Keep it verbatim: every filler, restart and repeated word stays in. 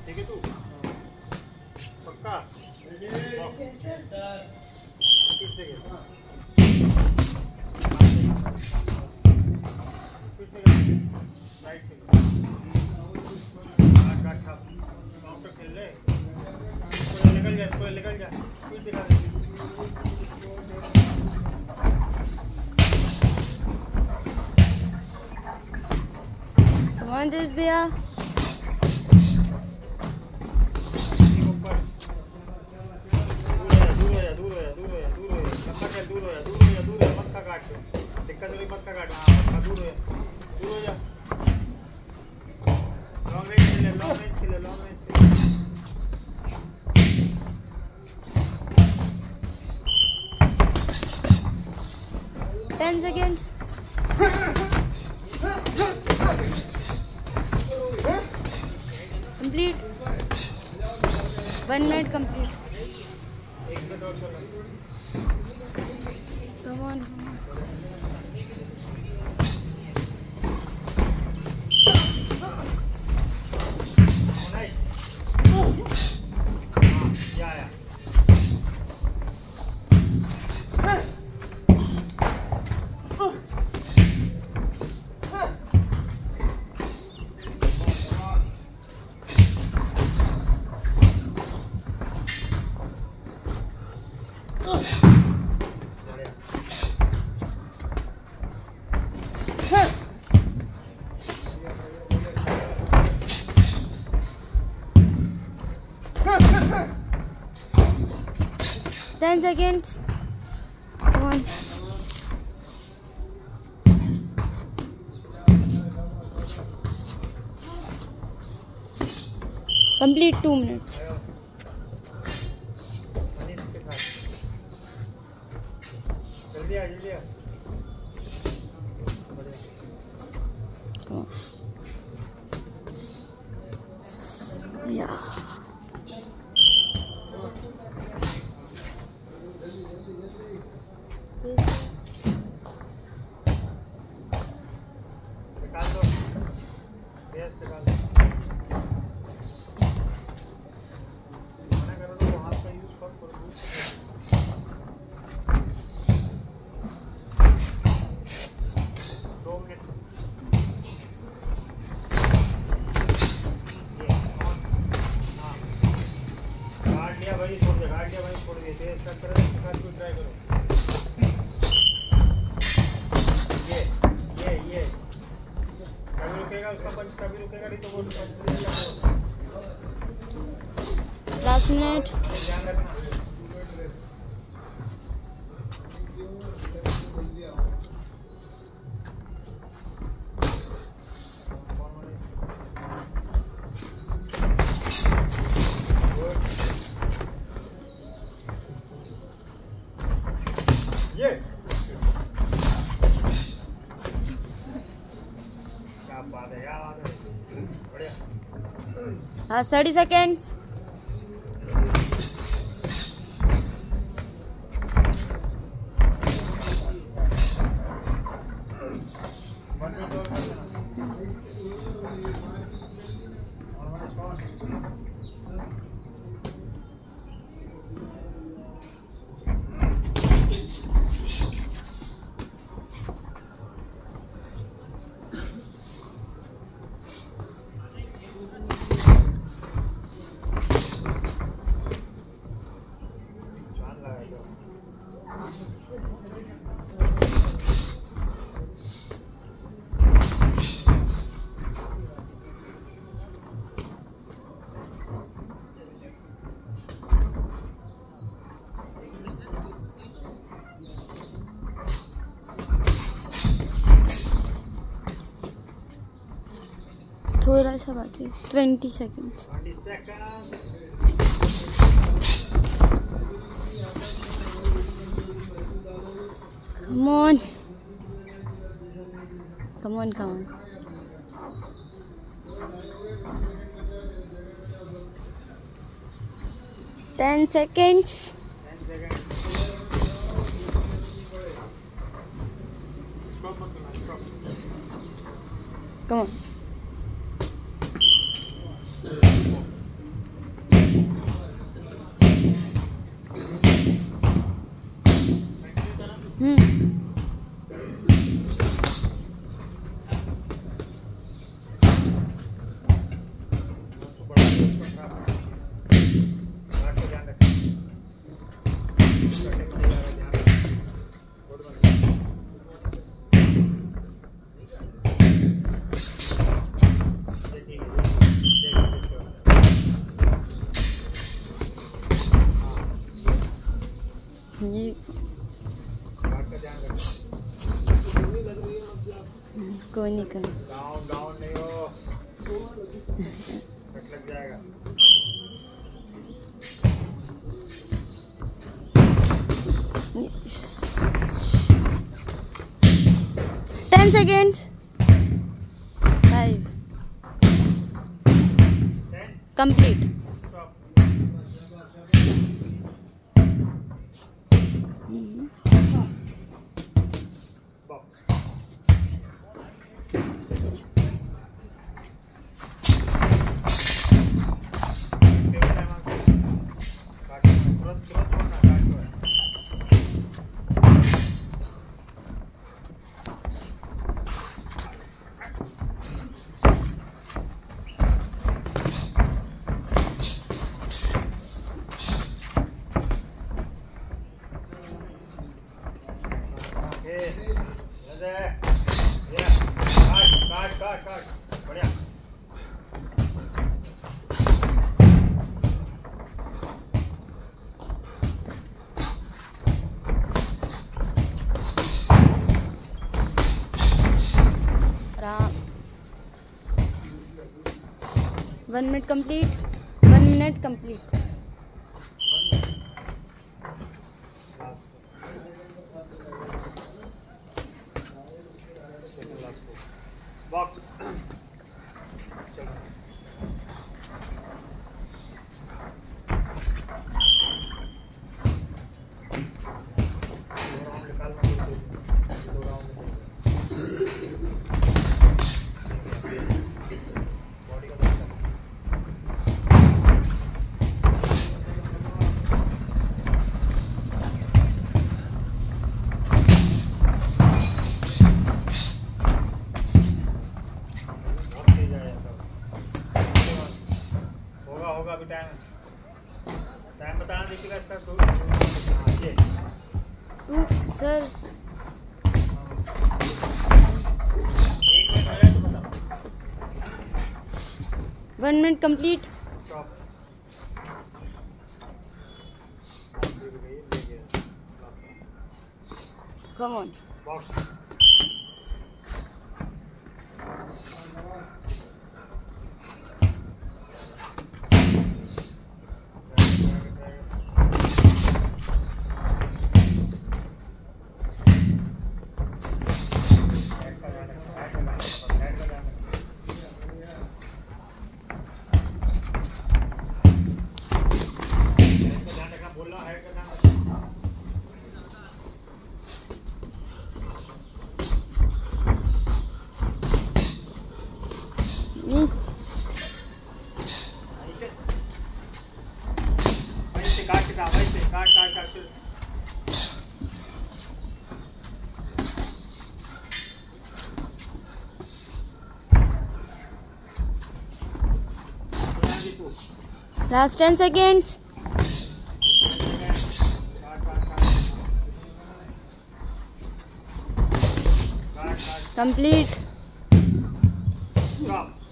ठीक है तू पक्का फिर से राइट से आठ आठ काउंटर खेल ले इसको निकल जा इसको निकल जा स्पीड दिखा दे Come on, this भैया दूर हो जा दूर हो जा दूर हो जा मत का काट दिक्कत वाली मत का काट हाँ मत का दूर हो जा दूर हो जा लॉन्ग रेंज खेले लॉन्ग रेंज खेले long range ten seconds. Complete. One minute complete. एक मिनट और चलो Come on, come on. या या ten seconds. Come on. Complete two minutes. जल्दी आ जल्दी आ Come on. Yeah. निकाल दो बेस निकाल दो मना करो तो हाथ का यूज कर करो दो मिनट गार्ड लिया भाई छोड़ दे गार्ड लिया भाई छोड़ दे तेज कर करो इसके साथ कुछ ट्राई करो ये ये ये कभी रुकेगा उसका पंच कभी रुकेगा नहीं तो वो Last minute. ध्यान रखना ये क्या बात है यार बढ़िया Last thirty seconds. One minute और कर देना और वन कौन जान लगाएगा थोड़ा सा बाकी twenty seconds. Twenty second Come on. Come on, come on. Ten seconds. Ten second stop मत करना स्टॉप Come on. ये काट का ध्यान रखना। कोई नहीं कर डाउन डाउन नहीं हो, कट लग जाएगा। Ten seconds. फाइव। कंप्लीट। काट काट काट बढ़िया। One minute complete. One minute complete. Box होगा अभी टाइम टाइम बताना दीपिका इसका टू ये टू सर एक मिनट हो जाए तो बता। One minute complete. Stop. Come on. Box काट के वैसे काट काट काट last ten seconds. Complete. Stop.